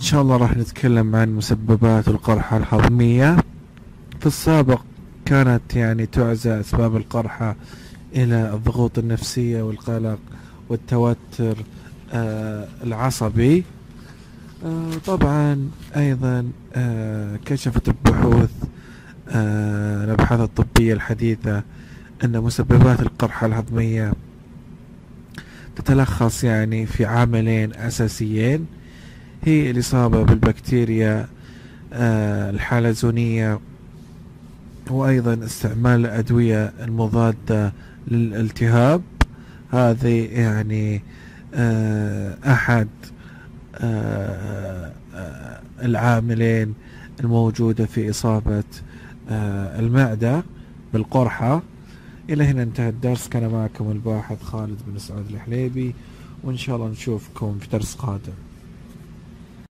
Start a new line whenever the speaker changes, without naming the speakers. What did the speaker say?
شاء الله راح نتكلم عن مسببات القرحة الهضمية. في السابق كانت تعزى أسباب القرحة إلى الضغوط النفسية والقلق والتوتر العصبي. طبعا أيضا كشفت البحوث الأبحاث الطبية الحديثة أن مسببات القرحة الهضمية تتلخص في عاملين أساسيين، هي الإصابة بالبكتيريا الحلزونية، وأيضا استعمال الأدوية المضادة للالتهاب. هذه أحد العاملين الموجودة في إصابة المعدة بالقرحة. إلى هنا انتهى الدرس. كان معكم الباحث خالد بن سعود الحليبي، وإن شاء الله نشوفكم في درس قادم.